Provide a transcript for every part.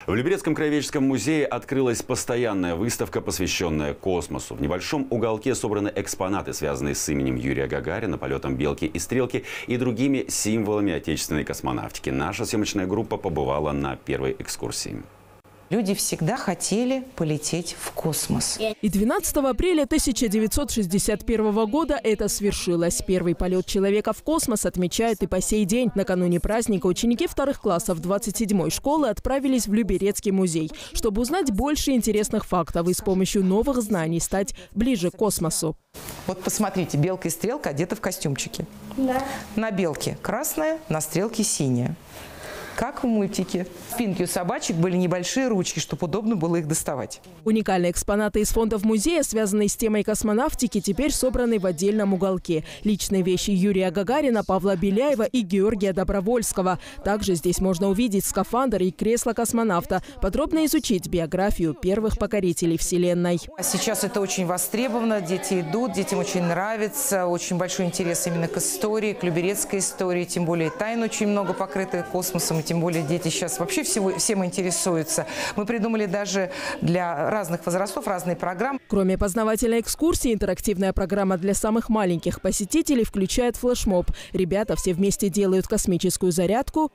В Люберецком краеведческом музее открылась постоянная выставка, посвященная космосу. В небольшом уголке собраны экспонаты, связанные с именем Юрия Гагарина, полетом «Белки и стрелки» и другими символами отечественной космонавтики. Наша съемочная группа побывала на первой экскурсии. Люди всегда хотели полететь в космос. И 12 апреля 1961 года это свершилось. Первый полет человека в космос отмечают и по сей день. Накануне праздника ученики вторых классов 27-й школы отправились в Люберецкий музей, чтобы узнать больше интересных фактов и с помощью новых знаний стать ближе к космосу. Вот посмотрите, белка и стрелка одеты в костюмчики. Да. На белке красная, на стрелке синяя. Как в мультике. В спинке у собачек были небольшие ручки, чтобы удобно было их доставать. Уникальные экспонаты из фондов музея, связанные с темой космонавтики, теперь собраны в отдельном уголке. Личные вещи Юрия Гагарина, Павла Беляева и Георгия Добровольского. Также здесь можно увидеть скафандр и кресло космонавта, подробно изучить биографию первых покорителей Вселенной. Сейчас это очень востребовано, дети идут, детям очень нравится, очень большой интерес именно к истории, к люберецкой истории, тем более тайн очень много покрыты космосом. Тем более дети сейчас вообще всем интересуются. Мы придумали даже для разных возрастов разные программы. Кроме познавательной экскурсии, интерактивная программа для самых маленьких посетителей включает флешмоб. Ребята все вместе делают космическую зарядку,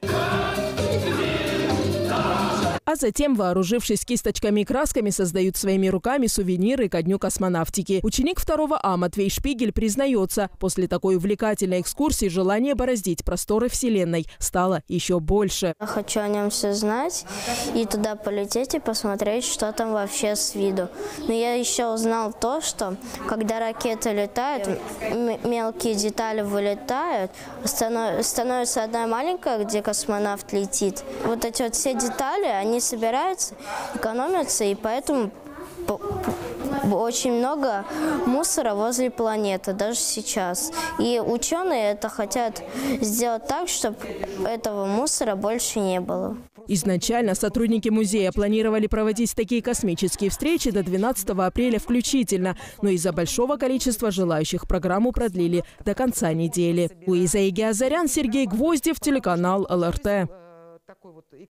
а затем, вооружившись кисточками и красками, создают своими руками сувениры ко Дню космонавтики. Ученик 2 А Матвей Шпигель признается, после такой увлекательной экскурсии желание бороздить просторы Вселенной стало еще больше. Я хочу о нем все знать и туда полететь и посмотреть, что там вообще с виду. Но я еще узнал то, что когда ракеты летают, мелкие детали вылетают, становится одна маленькая, где космонавт летит. Вот эти вот все детали, они собираются, экономятся, и поэтому очень много мусора возле планеты, даже сейчас. И ученые это хотят сделать так, чтобы этого мусора больше не было. Изначально сотрудники музея планировали проводить такие космические встречи до 12 апреля включительно. Но из-за большого количества желающих программу продлили до конца недели. Луиза Игиазарян, Сергей Гвоздев, телеканал ЛРТ.